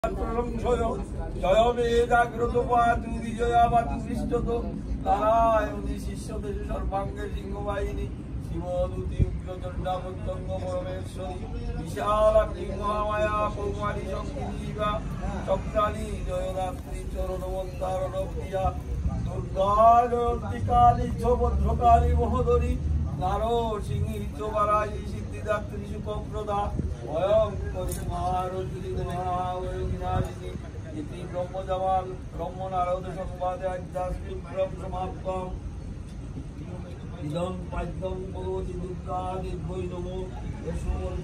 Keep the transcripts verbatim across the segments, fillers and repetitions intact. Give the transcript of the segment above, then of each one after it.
জয় মে জাগ্রত পাতু বিজয়া পাতু পৃষ্ঠত নারায়ণী শিষ্যদেশ সর্বাঙ্গে সিংহবাহিনী শিবদূতি উগ্রচণ্ডামুত্তঙ্গ পরমেশ্বরী বিশালাক্ষী মহামায়া কৌমারী শঙ্কিনী শিবা চক্রাণী জয়দাত্রী চরণবন্তারণ প্রিয়া দুর্গা জয়ন্তী কালী ভদ্রকালী মহোদরী নারসিংহী চোবারায়ী সিদ্ধিদাত্রী সুখপ্রদা ভয়ঙ্করী মহারুদ্রী মহাবিনাশিনী ইতি ব্রহ্মজামাল ব্রহ্মনারদ সংবাদে আধ্যাত্মিক ব্রহ্ম সমাপ্তম ইদং পাদ্যং ভগবতী দুর্গা দেবৈ নমো যশোবর্গ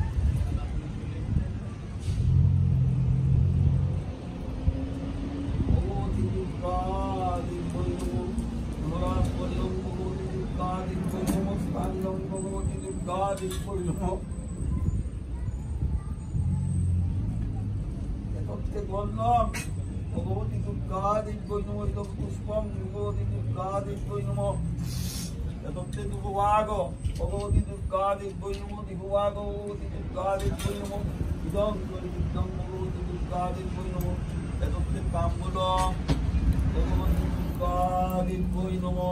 ভগবতী দুর্গা দেবৈ নমো ধরাপল্লং ভগবতী দুর্গা দেবৈ নমো স্থানং ভগবতী দুর্গা দেবৈ নমো ভগবতী দুর্গা দেবৈ নমো ইদং পুষ্পং ভগবতী দুর্গা দেবৈ নমো এতত্তে দুর্ভাগ ভগবতী দুর্গা দেবৈ নমো দিভাগ ভগবতী দুর্গা দেবৈ নমো ইদং পরিবৃদ্ধং ভগবতী দুর্গা দেবৈ নমো এতত্তে তাম্বূলং ভগবতী দুর্গা দেবৈ নমো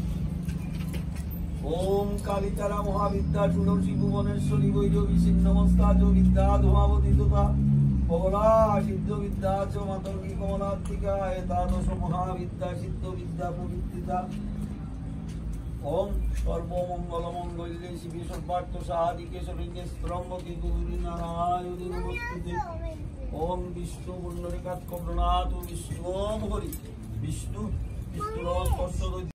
ওম কালিতারা মহাবিদ্যা তুলসী ভুবনেশ্বরী বৈরবী সিংহমস্তা চ বিদ্যা ধূমাবতী তথা কমলা সিদ্ধ বিদ্যা চ মাতঙ্গী কমলাত্মিকা এতাদশ মহাবিদ্যা সিদ্ধ বিদ্যা প্রবৃত্তিতা ওম সর্বমঙ্গল মঙ্গলে শিবে সর্বার্থ সাধিকে শরীরে স্তম্ভকে গৌরী নারায়ণী নমস্তুতে ওম বিষ্ণু পুণ্ডরিকাৎ প্রণাত বিষ্ণু হরি বিষ্ণু বিষ্ণু